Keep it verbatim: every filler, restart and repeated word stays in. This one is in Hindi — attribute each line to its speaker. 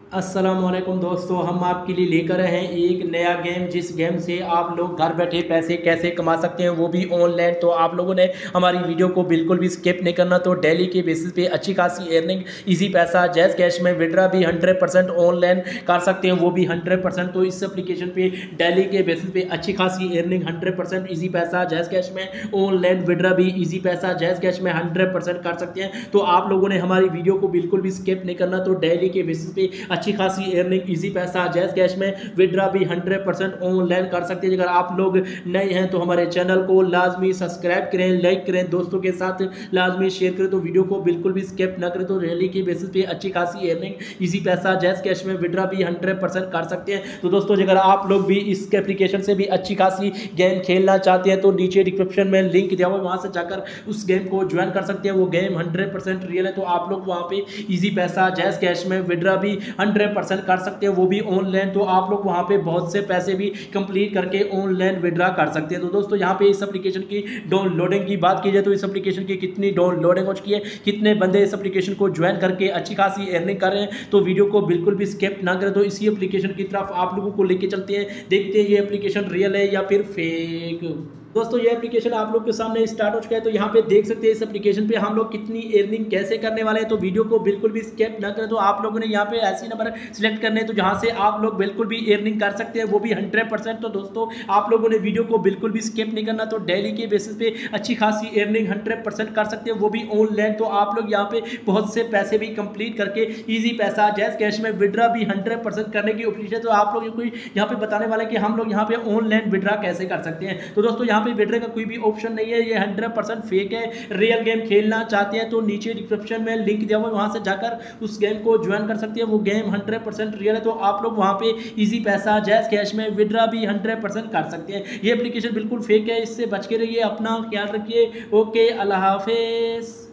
Speaker 1: अस्सलामुअलैकुम दोस्तों, हम आपके लिए लेकर आए हैं एक नया गेम जिस गेम से आप लोग घर बैठे पैसे कैसे कमा सकते हैं, वो भी ऑनलाइन। तो आप लोगों ने हमारी वीडियो को बिल्कुल भी स्किप नहीं करना। तो डेली के बेसिस पे अच्छी खासी अर्निंग, इजी पैसा, जैज कैश में विड्रा भी हंड्रेड परसेंट ऑनलाइन कर सकते हैं, वो भी हंड्रेड परसेंट। तो इस एप्लीकेशन पे डेली के बेसिस पे अच्छी खासी अर्निंग हंड्रेड परसेंट, ईजी पैसा, जैज कैश में ऑनलाइन विड्रा भी ईजी पैसा, जैज कैश में हंड्रेड परसेंट कर सकते हैं। तो आप लोगों ने हमारी वीडियो को बिल्कुल भी स्किप नहीं करना। तो डेली के बेसिस पे अच्छी खासी अर्निंग, इजी पैसा, जैज कैश में विड्रा भी हंड्रेड परसेंट ऑनलाइन कर सकते हैं। अगर आप लोग नए हैं तो हमारे चैनल को लाजमी सब्सक्राइब करें, लाइक करें, दोस्तों के साथ लाजमी शेयर करें। तो वीडियो को बिल्कुल भी स्किप ना करें। तो डेली के बेसिस पे अच्छी खासी अर्निंग, इजी पैसा, जैज कैश में विड्रा भी हंड्रेड परसेंट कर सकते हैं। तो दोस्तों अगर आप लोग भी इस एप्लीकेशन से भी अच्छी खासी गेम खेलना चाहते हैं तो नीचे डिस्क्रिप्शन में लिंक दिया हुआ है, वहां से जाकर उस गेम को ज्वाइन कर सकते हैं। वो गेम हंड्रेड परसेंट रियल है। तो आप लोग वहां पे इजी पैसा, जैज कैश में विड्रा भी हंड्रेड परसेंट कर सकते हैं, वो भी ऑनलाइन। तो आप लोग वहां पे बहुत से पैसे भी कंप्लीट करके ऑनलाइन विड्रा कर सकते हैं। तो दोस्तों यहाँ पे इस एप्लीकेशन की डाउनलोडिंग की बात की जाए तो इस एप्लीकेशन की कितनी डाउनलोडिंग हो चुकी है, कितने बंदे इस एप्लीकेशन को ज्वाइन करके अच्छी खासी अर्निंग कर रहे हैं, तो वीडियो को बिल्कुल भी स्किप ना करें। तो इसी एप्लीकेशन की तरफ आप लोगों को लेके चलते हैं, देखते हैं ये एप्लीकेशन रियल है या फिर फेक। दोस्तों ये एप्लीकेशन आप लोग के सामने स्टार्ट हो चुका है। तो यहाँ पे देख सकते हैं इस एप्लीकेशन पे हम लोग कितनी अर्निंग कैसे करने वाले हैं। तो वीडियो को बिल्कुल भी स्किप ना करें। तो आप लोगों ने यहाँ पे ऐसी नंबर सिलेक्ट करने हैं तो जहाँ से आप लोग बिल्कुल भी अर्निंग कर सकते हैं, वो भी हंड्रेड परसेंट। तो दोस्तों आप लोगों ने वीडियो को बिल्कुल भी स्किप नहीं करना। तो डेली के बेसिस पे अच्छी खासी अर्निंग हंड्रेड परसेंट कर सकते हैं, वो भी ऑनलाइन। तो आप लोग यहाँ पे बहुत से पैसे भी कंप्लीट करके ईजी पैसा, जैज कैश में विड्रा भी हंड्रेड परसेंट करने की ऑप्शन है। तो आप लोग कोई यहाँ पे बताने वाले कि हम लोग यहाँ पे ऑनलाइन विड्रा कैसे कर सकते हैं। तो दोस्तों यहाँ पे विड्रा का कोई भी ऑप्शन नहीं है, ये हंड्रेड परसेंट फेक है। रियल गेम खेलना चाहते हैं तो नीचे डिस्क्रिप्शन में लिंक दिया हुआ है, वहां से जाकर उस गेम को ज्वाइन कर सकते हैं। वो गेम हंड्रेड परसेंट रियल है। तो आप लोग वहां पे इजी पैसा, जैज कैश में विड्रा भी हंड्रेड परसेंट कर सकते हैं। ये एप्लीकेशन बिल्कुल फेक है, इससे बच के रहिए, अपना ख्याल रखिए। ओके, अल्लाह हाफिज।